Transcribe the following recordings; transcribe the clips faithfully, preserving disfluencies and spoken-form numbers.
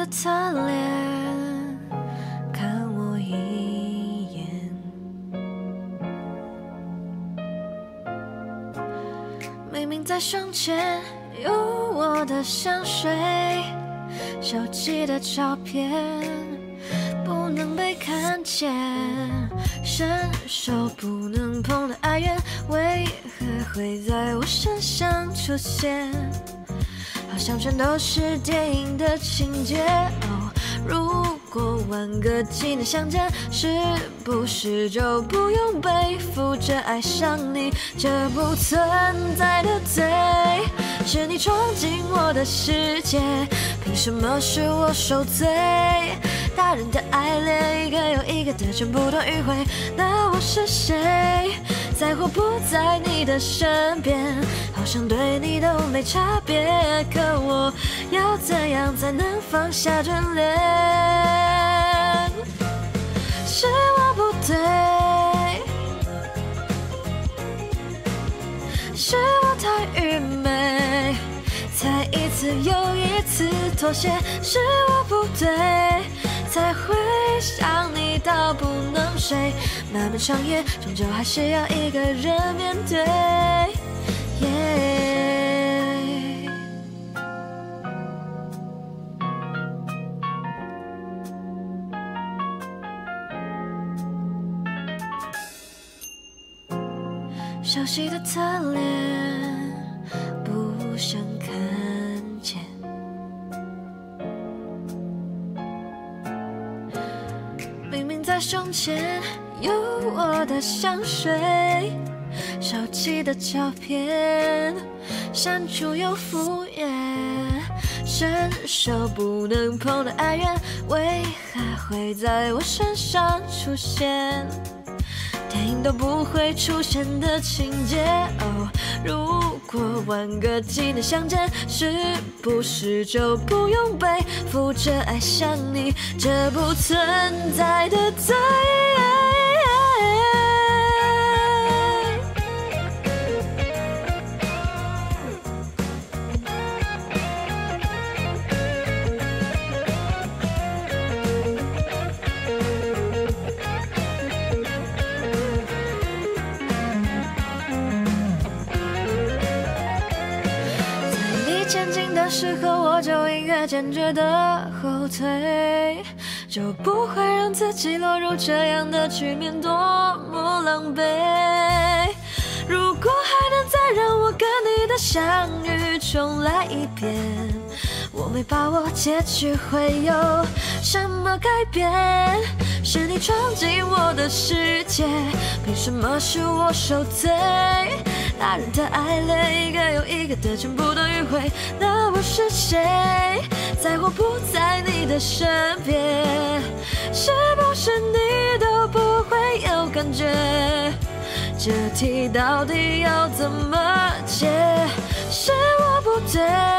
的侧脸看我一眼，明明在胸前有我的香水，手机的照片不能被看见，伸手不能碰的爱人为何会在我身上出现？好像全都是电影的情节哦。如果晚个几年相见，是不是就不用背负着爱上你这不存在的罪？是你闯进我的世界，凭什么是我受罪？大人的爱恋一个又一个的全部都迂回，那我是谁？在或不在你的身边，好像对你都没差别，可我要怎样才能放下眷恋？是我不对，是我太愚昧，才一次又一次妥协，是我不对，才会想你到不能睡，漫漫长夜终究还是要一个人面对。Yeah 熟悉的侧脸，不想看见。明明在胸前有我的香水，手机的照片删除又敷衍，伸手不能碰的爱人为何会在我身上出现？电影都不会出现的情节哦。如果晚个几年相见，是不是就不用背负着爱上你这不存在的罪？前进的时候，我就应该坚决的后退，就不会让自己落入这样的局面，多么狼狈。如果还能再让我跟你的相遇重来一遍，我没把握结局会有什么改变。是你闯进我的世界，凭什么是我受罪？大人的爱恋一个又一个的全部都迂回，那我是谁？在或不在你的身边，是不是你都不会有感觉？这题到底要怎么解？是我不对，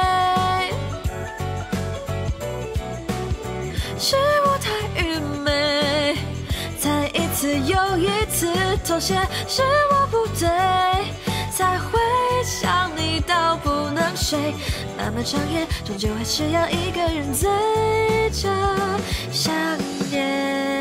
是我太愚昧，才一次又一次妥协，是我不对，才会想你到不能睡，漫漫长夜终究还是要一个人醉着想念。